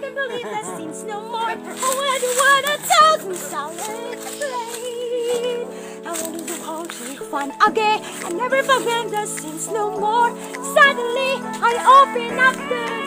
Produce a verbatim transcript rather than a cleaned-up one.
can believe that scene's no more. I wonder what a thousand solid plate. I want to hold you fun again. I never forget the scene's no more. Suddenly I open up the